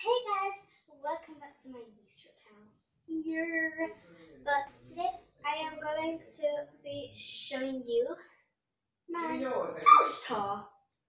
Hey guys, welcome back to my YouTube channel here. But today I am going to be showing you my house tour.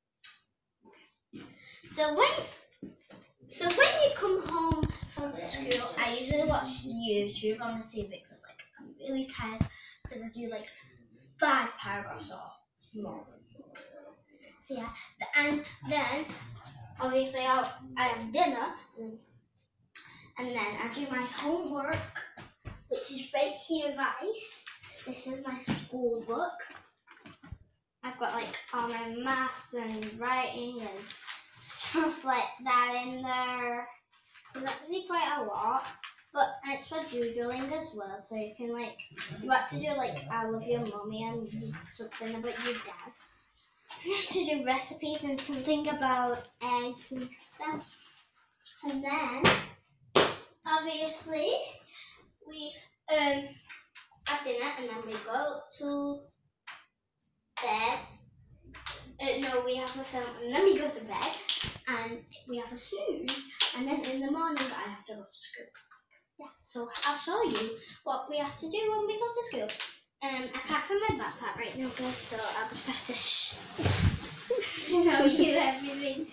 So when you come home from school, I usually watch YouTube on the TV because I'm really tired because I do 5 paragraphs or more. So yeah, and then obviously I have dinner. And then I do my homework, which is right here, guys. This is my school book. I've got all my maths and writing and stuff like that in there. There's actually quite a lot, but it's for doodling as well. So you can you have to do I love your mummy and something about your dad. You have to do recipes and something about eggs and stuff. And then obviously we have dinner and then we go to bed. No, we have a film and then we go to bed and we have a snooze and then in the morning I have to go to school. Yeah, so I'll show you what we have to do when we go to school. I can't find my backpack right now, guys, so I'll just have to show you everything.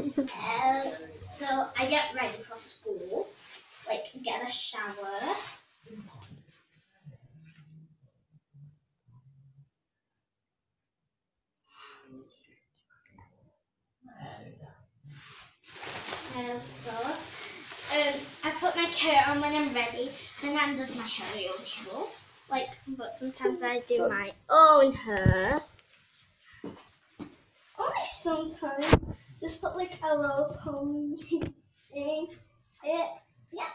So I get ready for school, get a shower. I put my coat on when I'm ready, and then does my hair usual. But sometimes I do my own hair. Only sometimes. Just put a little pony in it. Yeah.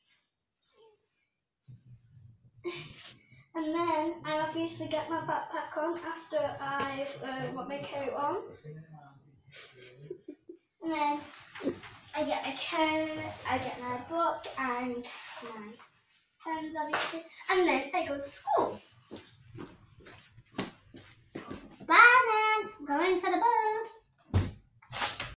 And then I obviously get my backpack on after I've put my coat on. And then I get my coat, I get my book and my pens obviously, and then I go to school.